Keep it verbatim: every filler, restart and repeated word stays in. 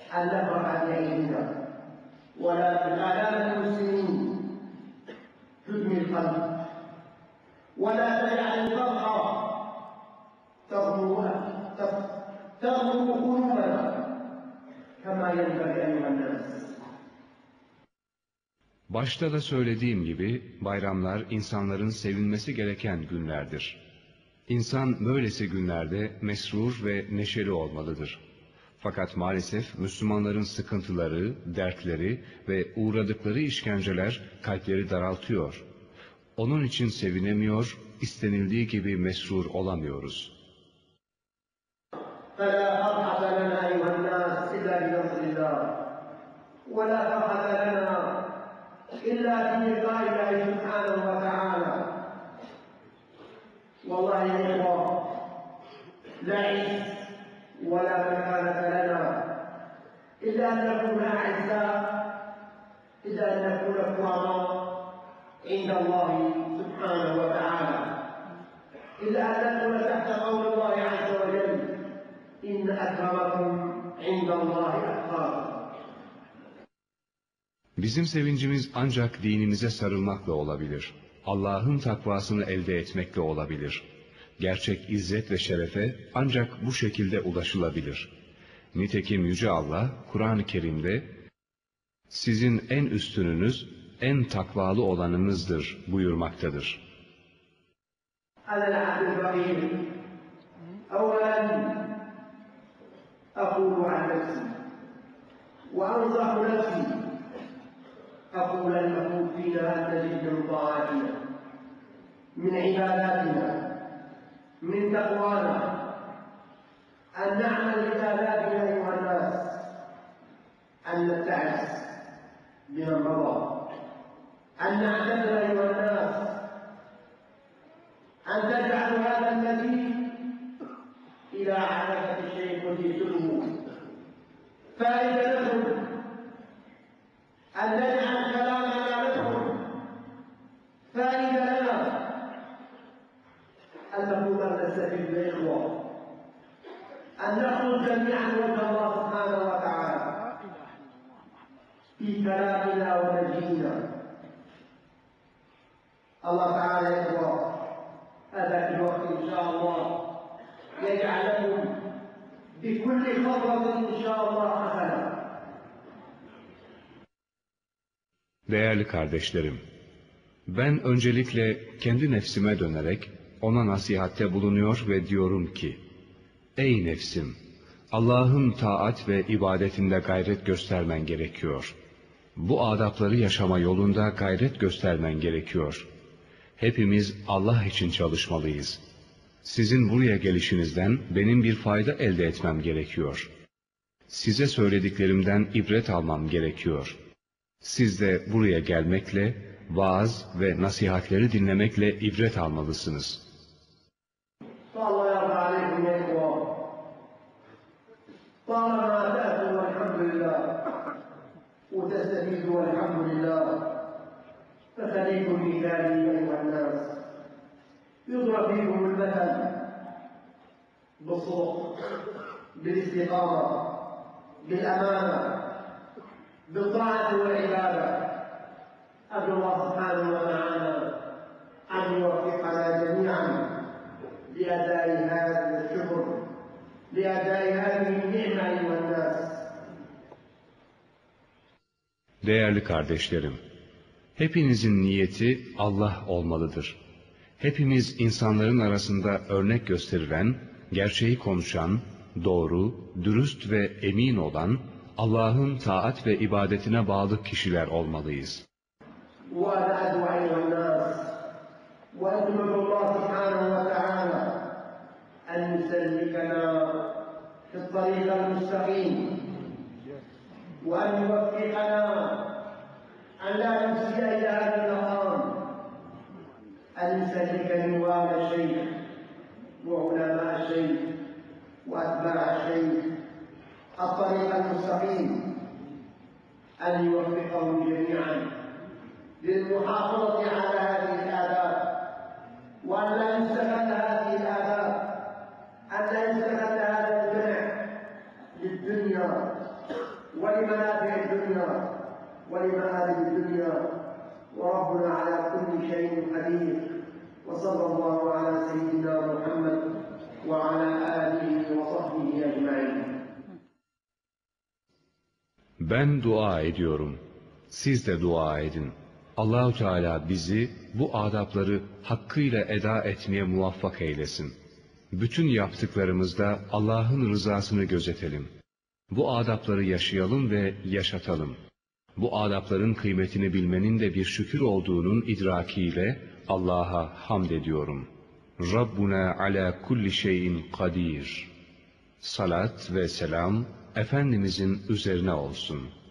أن نفرح بعيدنا، ولكن آلام المسلمين تدمي القلب، ولا تجعل الفرحة تغمر قلوبنا كما ينبغي أيها الناس. Başta da söylediğim gibi bayramlar insanların sevinmesi gereken günlerdir. İnsan böylesi günlerde mesrur ve neşeli olmalıdır. Fakat maalesef Müslümanların sıkıntıları, dertleri ve uğradıkları işkenceler kalpleri daraltıyor. Onun için sevinemiyor, istenildiği gibi mesrur olamıyoruz. فَلَا فَرْحَةَ لَنَا أَيُّهَا النَّاسِ إِلَّا بِنَصْرِ اللَّهِ وَلَا فَرْحَةَ لَنَا إِلَّا بِلِقَاءِ اللَّهِ سُبْحَانَهُ وَتَعَالَى. وَاللَّهِ يَا إخوة لا عز ولا مكانة لنا إلا أن نكون أعزاء، إلا أن نكون كرماء عند الله سبحانه وتعالى، إلا أن نكون تحت قول الله عز وجل إن أكرمكم عند الله أتقاكم. Bizim sevincimiz ancak dinimize sarılmakla olabilir. Allah'ın takvasını elde etmekle olabilir. Gerçek izzet ve şerefe ancak bu şekilde ulaşılabilir. Nitekim Yüce Allah Kur'an-ı Kerim'de sizin en üstününüz, en takvalı olanınızdır buyurmaktadır. أقول أنه فينا أن نزيد من طاعتنا، من عباداتنا، من تقوانا، أن نعمل بآلاتنا أيها الناس، أن نتعس بمن مضى، أن نعتذر أيها الناس، أن تجعلوا هذا المزيد إلى علاقة الشيء وزيته فائدة لكم، أن نجعل كلامنا لكم فائدة لنا، أن نكون نستفيد بالإخوة، أن نخرج جميعا وجه الله سبحانه وتعالى في كلامنا ومجيئنا. الله تعالى يقول هذا في الوقت إن شاء الله يجعل لكم بكل خطوة إن شاء الله حسنة. Değerli kardeşlerim, ben öncelikle kendi nefsime dönerek ona nasihatte bulunuyor ve diyorum ki, ey nefsim, Allah'ın taat ve ibadetinde gayret göstermen gerekiyor. Bu adapları yaşama yolunda gayret göstermen gerekiyor. Hepimiz Allah için çalışmalıyız. Sizin buraya gelişinizden benim bir fayda elde etmem gerekiyor. Size söylediklerimden ibret almam gerekiyor. Siz de buraya gelmekle, vaaz ve nasihatleri dinlemekle ibret almalısınız. بالطاعة والعبادة. أرجو الله سبحانه وتعالى أن يوفقنا جميعا لأداء هذا الشكر، لأداء هذه النعمة أيها الناس. Değerli kardeşlerim, hepinizin niyeti Allah olmalıdır. Hepimiz insanların arasında örnek gösterilen, gerçeği konuşan, doğru, dürüst ve emin olan, Allah'ın taat ve ibadetine bağlı kişiler olmalıyız. الطريق المستقيم، أن يوفقهم جميعا للمحافظة على هذه الآداب، وأن لا يستغل هذه الآداب، أن لا يستغل هذا الجمع للدنيا ولمنافع الدنيا ولمآرب الدنيا وربنا على كل شيء قدير وصلى الله على سيدنا محمد وعلى آله وصحبه أجمعين. Ben dua ediyorum. Siz de dua edin. Allah-u Teala bizi bu adapları hakkıyla eda etmeye muvaffak eylesin. Bütün yaptıklarımızda Allah'ın rızasını gözetelim. Bu adapları yaşayalım ve yaşatalım. Bu adapların kıymetini bilmenin de bir şükür olduğunun idrakiyle Allah'a hamd ediyorum. Rabbuna ala kulli şeyin kadir. Salat ve selam Efendimizin üzerine olsun.